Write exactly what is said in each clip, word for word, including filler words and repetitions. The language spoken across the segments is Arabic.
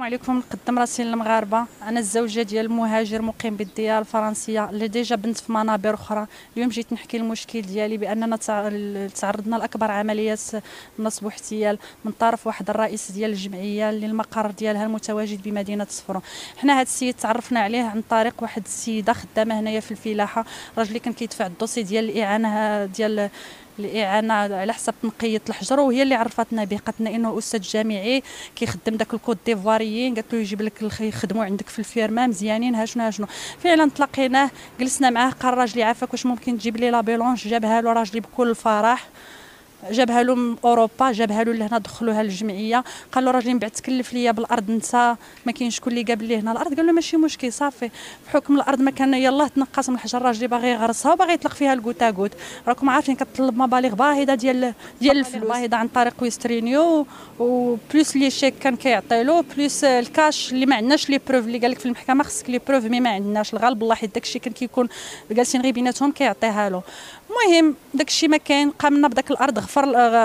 السلام عليكم. نقدم راسي للمغاربه. انا الزوجه ديال المهاجر مقيم بالديار الفرنسيه اللي ديجا بنت في منابر اخرى. اليوم جيت نحكي المشكل ديالي باننا تعرضنا لاكبر عمليات نصب واحتيال من طرف واحد الرئيس ديال الجمعيه اللي المقر ديالها المتواجد بمدينه صفرو. حنا هذا السيد تعرفنا عليه عن طريق واحد السيده خدامه هنايا في الفلاحه، راجل اللي كان كيدفع الدوسي ديال الاعانه ديال الاعانه على حساب تنقيه الحجر، وهي اللي عرفتنا به. قالت لنا انه استاذ جامعي كيخدم داك الكود ديفواريين، قالت له يجيب لك يخدموا عندك في الفيرما مزيانين ها شنو ها شنو. فعلا تلاقيناه، جلسنا معاه، قال راجلي عافاك واش ممكن تجيب لي لا بيلونج؟ جابها له راجلي بكل الفرح، جابها له من اوروبا، جابها له لهنا، دخلوها للجمعيه. قال له راجلي من بعد تكلف ليا بالارض انت، ما كاينش شكون اللي جاب لي هنا الارض. قال له ماشي مشكل صافي، بحكم الارض ما كان يلاه تنقص من الحجر، راجلي باغي يغرسها وباغي يطلق فيها الكوتاكوت. راكم عارفين كتطلب مبالغ باهظه ديال ديال الفلوس، باهظه عن طريق ويسترينيو، وبلوس لي شيك كان كيعطي له، بلوس الكاش اللي ما عندناش لي بروف اللي قال لك في المحكمه خصك لي بروف، مي ما عندناش الغالب الله، حيت داكشي كان كيكون جالسين غير بيناتهم كيعطيها له. المهم داكشي ما كاين، قامنا بداك الارض، غفر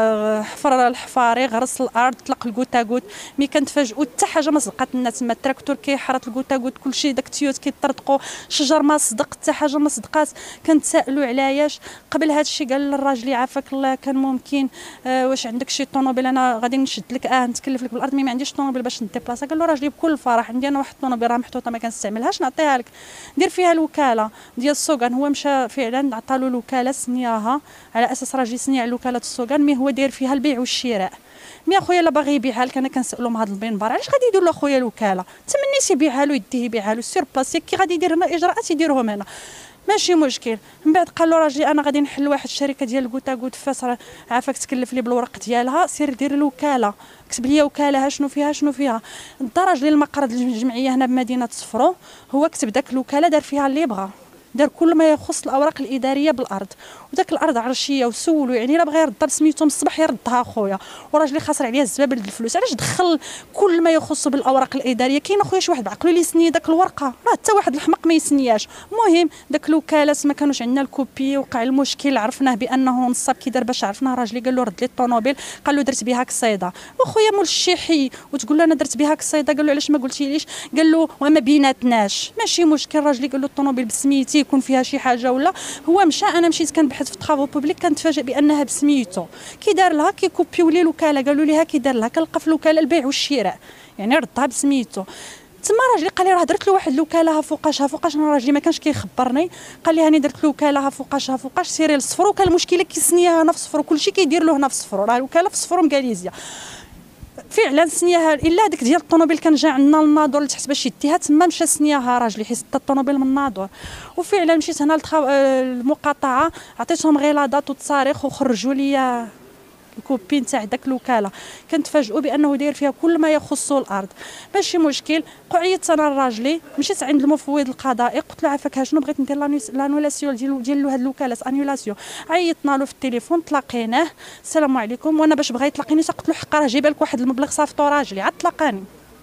حفر الحفاري، غرس الارض، طلق الكوتاكوت. مي كنتفاجئوا حتى حاجه ما صدقات لنا تما. التراكتور كيحرط الكوتاكوت، كلشي داك التيوت كيطرطقوا، شجر ما صدق، حتى حاجه ما صدقات. كنتسائلوا علاش. قبل هذا الشيء قال للراجل عافاك الله كان ممكن آه واش عندك شي طوموبيل انا غادي نشد لك اه نتكلف لك بالارض، مي ما عنديش طوموبيل باش نديبلاصا. قال له راجلي بكل الفرح عندي انا واحد الطوموبيل راه محطوطه ما كنستعملهاش، نعطيها لك دير فيها الوكاله ديال السوغان. هو مشى فعلا عطى له الوكاله، سنياها على اساس راجل سني على وكاله السوغان، مي هو داير فيها البيع والشراء. مي اخويا لا باغي يبيعها لك، انا كنسالهم هذا البنبار علاش غادي يدير له اخويا الوكاله؟ تمنيتي يبيعها له يديه يبيعها له سير بلاصيك، كي غادي يدير هنا اجراءات يديرهم هنا ماشي مشكل. من بعد قال له راجلي انا غادي نحل واحد الشركه ديال الكوتاكوت في فاس، عافاك تكلف لي بالورق ديالها، سير دير الوكاله، كتب لي وكاله شنو فيها شنو فيها. دا راجلي المقر ديال الجمعيه هنا بمدينه صفرو، هو كتب داك الوكاله، دار فيها اللي بغا، دار كل ما يخص الاوراق الاداريه بالارض، وداك الارض عرشيه وسولوا يعني الا بغى يردها بسميتو من الصباح يردها اخويا، وراجلي خاسر عليها الزبابل ديال الفلوس. علاش دخل كل ما يخص بالاوراق الاداريه؟ كاين اخويا شي واحد بعقلو اللي يسني داك الورقه، راه حتى واحد الحمق ما يسنياش. المهم داك الوكالات ما كانوش عندنا الكوبي، وقع المشكل، عرفناه بانه نصاب كي دار باش عرفناه. راجلي قال له رد لي الطوموبيل، قال له درت بها كصيده. واخويا مول الشيحي وتقول له انا درت بها كصيده، قال له علاش ما قلتيليش؟ قال له وما بيناتناش ماشي مشكل. راجلي قال له الطوموبيل بسميتي يكون فيها شي حاجه ولا. هو مشى، انا مشيت كنبحث في طرافو بوبليك، كنتفاجئ بانها بسميتو. كي دار لها كيكوبيو لي الوكاله، قالوا ليها كي دار لها كنلقى في الوكاله البيع والشراء، يعني ردها بسميتو. تما راجلي قال لي راه درت له واحد الوكاله فوقاشها فوقاش. انا راجلي ما كانش كيخبرني، قال لي هاني درت له وكاله فوقاشها فوقاش، سيري لصفرو. كان المشكله كيسنيها هنا في صفرو، كلشي كيدير له هنا في صفرو، راه الوكاله في صفرو مكاليزيا. فعلا سنياها، الا ديك ديال الطوموبيل كان جا عندنا الناظور لتحت باش يديها، تما مشى سنياها راجلي حيت دا الطوموبيل من الناظور. وفعلا مشيت هنا المقاطعه، عطيتهم غير لا دات والتصاريخ، وخرجوا لي الكوبي نتاع داك الوكاله. كنتفاجئوا بانه داير فيها كل ما يخص الارض. ماشي مشكل. عيطت انا لراجلي، مشيت عند المفوض القضائي، قلت له عافاك شنو بغيت ندير لانولاسيون ديال ديال هاد الوكالات، انولاسيون. عيطنا له في التليفون، تلاقيناه، السلام عليكم. وانا باش بغا يتلاقيني قلت له حق راه جايبه لك واحد المبلغ صافطو راجلي، عاد تلاقاني.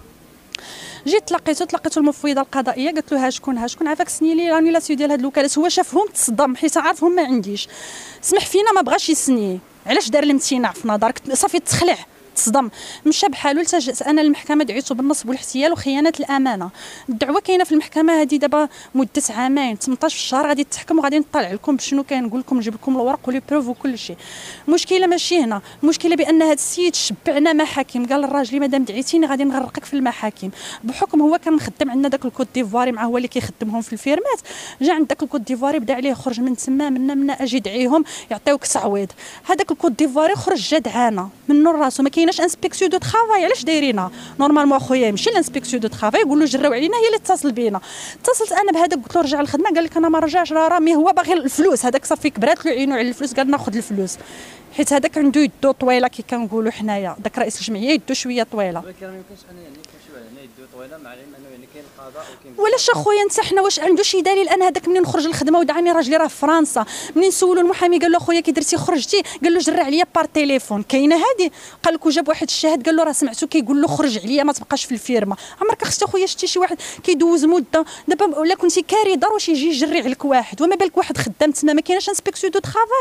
جيت تلاقيته تلاقيته المفوضه القضائيه، قلت له ها شكون ها شكون عافاك سني لي لانولاسيون ديال هاد الوكالات. هو شافهم تصدم حيت عارفهم ما عنديش، سمح فينا ما بغاش يسني. علاش دار الامتناع في نظرك؟ صافي تخلع تصدم، مشى بحالو. التجأت انا للمحكمه، دعيته بالنصب والاحتيال وخيانه الامانه. الدعوه كاينه في المحكمه هذه دابا مده عامين، ثمنطاش في الشهر غادي تحكم، وغادي نطلع لكم بشنو كاين، نقول لكم نجيب لكم الورق ولي بروف وكل شيء. المشكله ماشي هنا، المشكله بان هذا السيد شبعنا محاكم. قال للراجل مادام دعيتيني غادي نغرقك في المحاكم. بحكم هو كان مخدم عندنا داك الكوت ديفواري، مع هو اللي كيخدمهم في الفيرمات، جا عند داك الكوت ديفواري بدا عليه خرج من تما، منا منا اجي دعيهم يعطيوك تعويض. هذاك الكوت ديفواري خرج جا دعانا منو راسو، ما كايناش انسبكسيون دو طرافاي. علاش دايرينها نورمالمون اخويا؟ يمشي لانسبكسيون دو طرافاي يقول له جراو علينا، هي اللي اتصل بينا. اتصلت انا بهذاك قلت له رجع للخدمه، قال لك انا ما رجعش، راه رامي هو باغي الفلوس. هذاك صافي كبرات له عينو على الفلوس، قال ناخذ الفلوس، حيت هذاك عنده يدو طويله كي كنقولوا حنايا، داك رئيس الجمعيه يدو شويه طويله. ولكن ما يمكنش انا يعني كنمشيو على هنا يدو طويله، مع العلم انه يعني كاين القضاء وكاين. ولاش اخويا انت حنا واش عنده شي دليل؟ انا هذاك منين نخرج للخدمه ودعاني راجلي راه في فرنسا، منين سولوا المحامي قال له اخويا كي درتي خرجتي، قال له جرى عليا بار تليفون. كاينه هذه؟ قال لك وجاب واحد الشاهد قال له راه سمعتو كيقول له خرج عليا ما تبقاش في الفيرما. عمرك اختي اخويا شتي شي واحد كيدوز مده دابا، ولا كنتي كاري دار واش يجي يجري عليك واحد؟ وما بالك واحد خدام تما ما كايناش انسبكسيون دو طرافاي.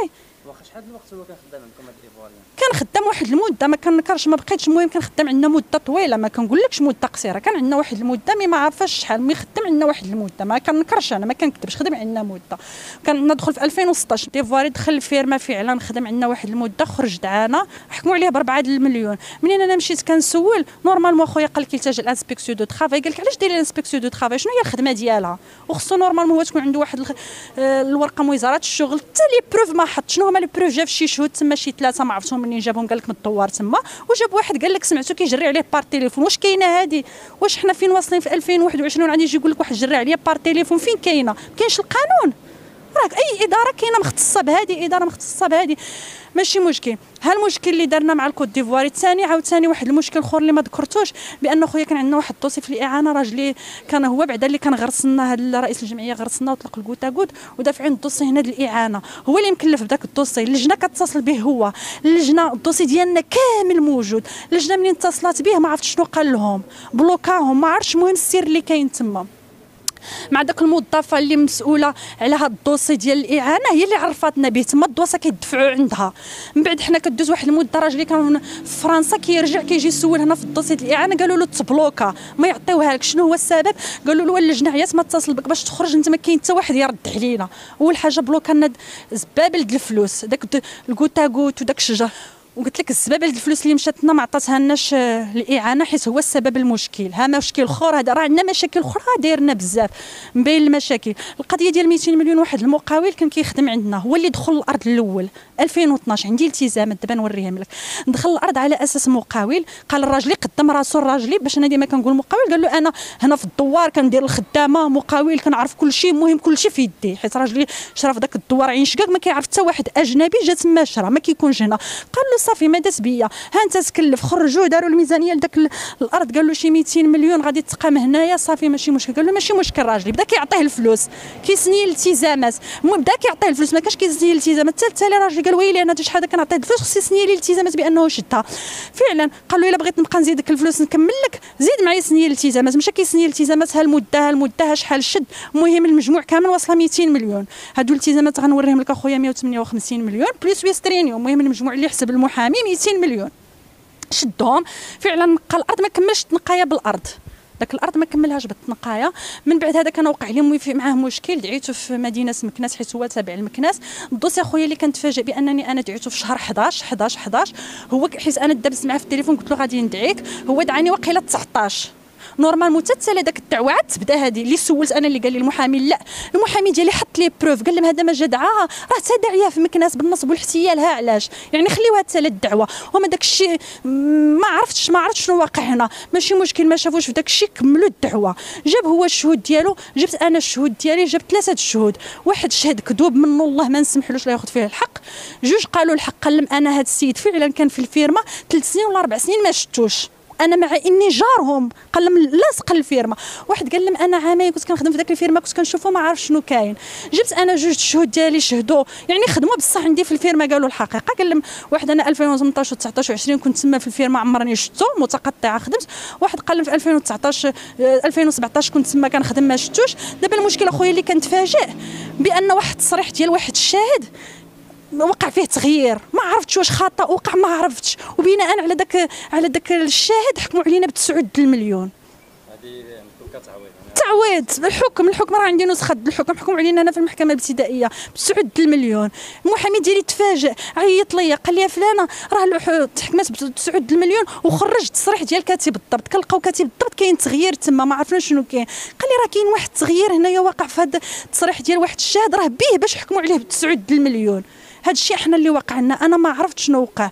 واخا شحال الوقت هو كان خدام عندكم هاد الايفواريان؟ كان خدام واحد المده، ما كنكرش ما بقيتش، المهم كان خدام عندنا مده طويله، ما كنقولكش مده قصيره، كان عندنا واحد المده مي ما عارفاش شحال، مي خدام عندنا واحد المده، ما كنكرش انا ما كنكذبش، خدم عندنا مده. كان عندنا دخل في ألفين وستطاش ديفواري، دخل الفيرما فعلا خدم عندنا واحد المده، خرج دعانا حكموا عليه بربعة المليون. منين انا مشيت كنسول نورمالمون خويا قال لك التاج الانسبكسيون دو طرافاي، قال لك علاش ديري الانسبكسيون دو طرافاي، شنو هي الخدمه ديالها، وخصو نورمالمون هو تكون عنده واحد الخ... آه الورقه من وزاره الشغل، حتى لي بروف ما حط. شنو هما لي بروف؟ جا في شي شهود تما شي ثلاثه ما عرفتهم منين جابهم، قال لك من الدوار تما، وجاب واحد قال لك سمعتو كيجري عليه بار تليفون. واش كاينه هادي؟ واش حنا فين واصلين في ألفين وواحد وعشرين وغادي يجي يقول لك واحد جري عليه بار تليفون؟ فين كاينه؟ كاينش القانون؟ راك اي اداره كاينه مختصه بهذه، اداره مختصه بهذه، ماشي مشكل. ها المشكل اللي درنا مع الكوت ديفواري الثاني، عاوتاني واحد المشكل اخر اللي ما ذكرتوش، بان خويا كان عندنا واحد الدوسي في الاعانه، راجلي كان هو بعدا اللي كان غرسنا، هذا رئيس الجمعيه غرسنا وطلق الكوتاكوت ودافعين الدوسي هنا ديال الاعانه، هو اللي مكلف بداك الدوسي. اللجنه كتصل به هو، اللجنه الدوسي ديالنا كامل موجود، اللجنه منين اتصلت به ما عرفتش شنو قال لهم، بلوكاهم ما عرفتش. المهم السير اللي كاين تما مع داك الموظفه اللي مسؤوله على هذا الدوسي ديال الاعانه، هي اللي عرفتنا به تما، الدوسه كيدفعوا عندها. من بعد حنا كدوز واحد المده، راجلي كان في فرنسا كيرجع كيجي يسول هنا في الدوسي ديال الاعانه، قالوا له تبلوكا ما يعطيوها لك. شنو هو السبب؟ قالوا له اللجنه عيات ما تتصل بك باش تخرج انت، ما كاين حتى واحد يرد علينا. اول حاجه بلوكا لنا زبابل د الفلوس، داك الكوتاكوت وداك الشجر، وقلت لك السبب الفلوس اللي مشات لنا ما عطاتها لناش الاعانه، حيت هو السبب المشكل. ها مشكل اخر، هذا راه عندنا مشاكل اخرى دايرنا بزاف مبين المشاكل. القضيه ديال مئتين مليون، واحد المقاول كان كيخدم عندنا، هو اللي دخل الارض الاول ألفين واثناش، عندي التزامات دابا نوريهم لك. دخل الارض على اساس مقاول، قال الراجلي قدم راسو الراجلي، باش انا ديما كنقول مقاول، قال له انا هنا في الدوار كندير الخدامه، مقاول كنعرف كل شيء، المهم كل شيء في يدي، حيت راجلي شرا في داك الدوار عين شقاق، ما كيعرف حتى واحد اجنبي جا تما شرا، ما كيكونش هنا. قال له صافي ما داز بيا، ها انت تكلف، خرجوه داروا الميزانيه لذاك الارض، قال له شي مئتين مليون غادي تقام هنايا، صافي ماشي مشكل. قال له ماشي مشكل، راجلي بدا كيعطيه الفلوس، كيسني الالتزامات، المهم بدا كيعطيه الفلوس، ما كانش كيسني الالتزامات. حتى التالي راجلي قال ويلي انا شحال كنعطيه الفلوس، خصني يسني لي الالتزامات بانه شدها فعلا. قال له الا بغيت نبقى نزيدك الفلوس نكمل لك، زيد معايا سني الالتزامات. مشى كيسني الالتزامات، ها المده ها المده ها شحال شد، المهم المجموع كامل واصله مئتين مليون. هادو الالتزامات غنوريهم لك اخويا مئة وثمانية وخمسين مليون بليس ويسترينيو، المهم المجموع اللي حسب المحامي مئتين مليون. شدهم فعلا، نقى الارض ما كملش تنقايا بالارض، داك الارض ما كملهاش بالتنقايا. من بعد هذا كان وقع لي معاه مشكل، دعيته في مدينه مكناس حيت هو تابع المكناس. الدوسي اخويا اللي كنتفاجئ بانني انا دعيته في شهر حداش حداش حداش، هو حيت انا دابت معاه في التليفون قلت له غادي ندعيك، هو دعاني واقيلا تسعطاش. نورمالمون حتى داك الدعوه عاد تبدا هذه اللي سولت انا، اللي قال لي المحامي لا، المحامي ديالي حط لي بروف، قال لهم هذا ما جا دعاها، راه حتى داعيه في مكناس بالنصب والاحتيال، ها علاش يعني خليوها حتى الدعوه. وما داك الشيء ما عرفتش ما عرفتش شنو واقع هنا، ماشي مشكل، ما شافوش في داك الشيء، كملوا الدعوه. جاب هو الشهود ديالو، جبت انا الشهود ديالي، جبت ثلاثه الشهود، واحد شهد كذوب منه الله ما نسمحلوش لا ياخذ فيه الحق، جوج قالوا الحق، قال لهم انا هذا السيد فعلا كان في الفيرما ثلاث سنين ولا اربع سنين ما شفتوش، انا مع اني جارهم، قال لهم لاصق الفيرما. واحد قال لهم انا عامين كنت كنخدم في ذاك الفيرما، كنت كنشوفو ما عارف شنو كاين. جبت انا جوج الشهود ديالي شهدوا، يعني خدموا بصح عندي في الفيرما، قالوا الحقيقه. قال لهم واحد انا ألفين وثمنطاش وتسعطاش وعشرين كنت تما في الفيرما عمرني شفتو، متقطعه خدمت. واحد قال لهم في ألفين وتسعطاش ألفين وسبعطاش كنت تما كنخدم ما شفتوش. دابا المشكل اخويا اللي كنتفاجئ بان واحد التصريح ديال واحد الشاهد وقع فيه تغيير، ما عرفتش واش خطا وقع، ما عرفتش، وبناء على داك على داك الشاهد حكموا علينا ب تسعة المليون. هذه كتعويض تعويض الحكم، الحكم راه عندي نسخه الحكم، حكموا علينا انا في المحكمه الابتدائيه ب تسعة المليون. المحامي ديالي تفاجئ، عيط ليا قال لي فلانه راه تحكمات ب تسعة المليون وخرج التصريح ديال كاتب الضبط، كنلقاو كاتب الضبط كاين تغيير تما، ما عرفناش شنو كاين. قال لي راه كاين واحد التغيير هنايا واقع في هذا التصريح ديال واحد الشاهد، راه به باش حكموا عليه ب تسعة المليون. هذا الشيء احنا اللي وقع لنا، انا ما عرفت شنو وقع.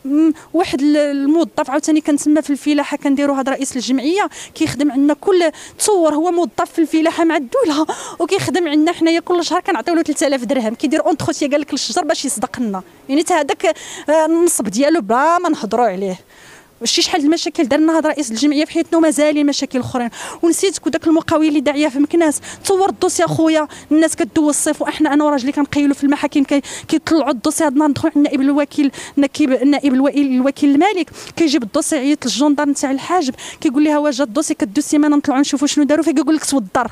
واحد الموظف عاوتاني كان تما في الفلاحه، كنديروا هذا رئيس الجمعيه كيخدم عندنا، كل تصور هو موظف في الفلاحه مع الدوله وكيخدم عندنا حنايا، كل شهر كنعطيو له ثلاثة آلاف درهم، كيدير اونتروتيا قال لك للشجر باش يصدق لنا، يعني حتى هذاك النصب ديالو بلا ما نهضروا عليه. شي شحال المشاكل درنا هذا رئيس الجمعيه في حياتنا، ومازال مشاكل اخرين. ونسيت داك المقاول اللي داعيه في مكناس، تصور الدوسي اخويا، الناس كدوز الصيف واحنا انا وراجلي كنقيلوا في المحاكم، كيطلعوا الدوسي. هذا ندخل عند نائب الوكيل، نائب الوكيل الملك كيجيب الدوسي، يعيط للجندار نتاع الحاجب، كيقول لها واش جا الدوسي، كدوز سيمانه نطلعوا نشوفوا شنو داروا فيه، كيقول لك توضر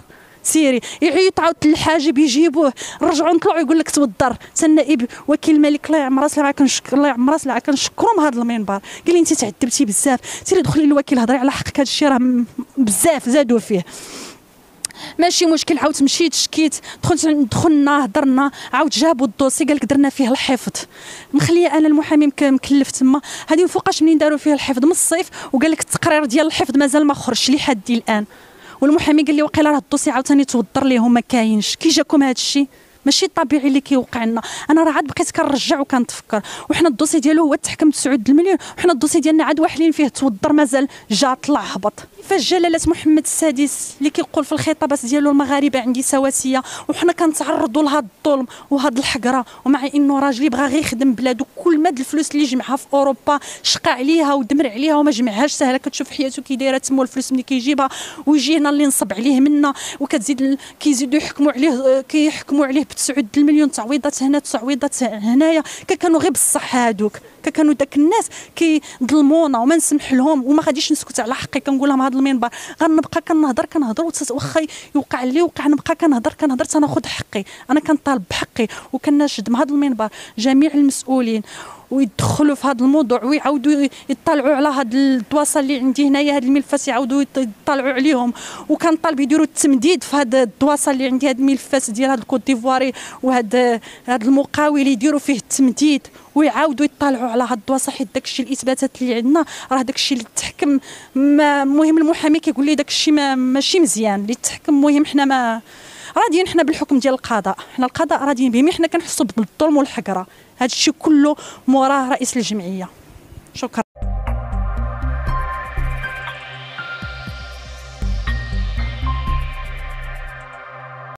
سيري يعيط عاود الحاجب يجيبوه نرجعوا نطلعوا يقول لك توضر. حتى النائب وكيل الملك الله يعمر راسها راه كنشكر الله يعمر راسها كنشكروا من هذا المنبر، قال لي انت تعذبتي بزاف، سيري دخلي للوكيل هضري على حقك، هذا الشيء راه بزاف زادوا فيه. ماشي مشكل، عاود مشيت شكيت، دخلت دخلنا هضرنا، عاود جابوا الدوسي قال لك درنا فيه الحفظ، مخليه انا المحامي مكلف تما. هذه فوقاش منين داروا فيه الحفظ من الصيف، وقال لك التقرير ديال الحفظ مازال ما خرجش لحد الان، والمحامي قال لي وقيلا راه الدوسي عاوتاني توضر ليهم ما كاينش. كي جاكم هذا الشيء؟ ماشي طبيعي اللي كيوقع لنا. انا راه عاد بقيت كنرجع وكنتفكر، وحنا الدوسي ديالو هو تحكم تسعود المليون، وحنا الدوسي ديالنا عاد واحلين فيه توضر مازال جا طلع هبط. كيفاش جلاله محمد السادس اللي كيقول في الخطابات ديالو المغاربه عندي سواسيه، وحنا كنتعرضوا لهذا الظلم وهذا الحقره، ومع انه راجلي بغى غير يخدم بلادو، كل ماد الفلوس اللي جمعها في اوروبا شقى عليها ودمر عليها وما جمعهاش سهله. كتشوف حياته كي دايره تما، الفلوس ملي كيجيبها ويجي هنا اللي نصب عليه منا، وكتزيد كيزيدوا يحكموا عليه كيحكموا عليه بتسعود المليون تعويضات هنا تعويضات هنايا. كانوا غير بصح هادوك، كانوا داك الناس كيظلمونا وما نسمح لهم، وما غاديش نسكت على حقي كنقول لهم هذا المنبر، غنبقى كنهضر كنهضر واخا يوقع اللي وقع نبقى كنهضر كنهضر تناخذ حقي. انا كنطالب بحقي وكناشد من هذا المنبر جميع المسؤولين ويدخلوا في هذا الموضوع ويعاودوا يطلعوا على هاد الدواسه اللي عندي هنايا، هاد الملفات يعاودوا يطلعوا عليهم، وكنطالب يديروا التمديد في هاد الدواسه اللي عندي، هاد الملفات ديال هاد الكوت ديفواري وهاد هاد المقاول يديروا فيه التمديد ويعاودوا يطلعوا على هاد الدواسه، حيت داكشي الاثباتات اللي عندنا راه داكشي اللي تحكم. المهم المحامي كيقول لي داكشي ما ماشي مزيان اللي تحكم. المهم حنا ما راضيين حنا بالحكم ديال القضاء، حنا القضاء راضيين به، حنا كنحسوا بالظلم والحقره. هذا الشيء كله موراه رئيس الجمعيه. شكرا.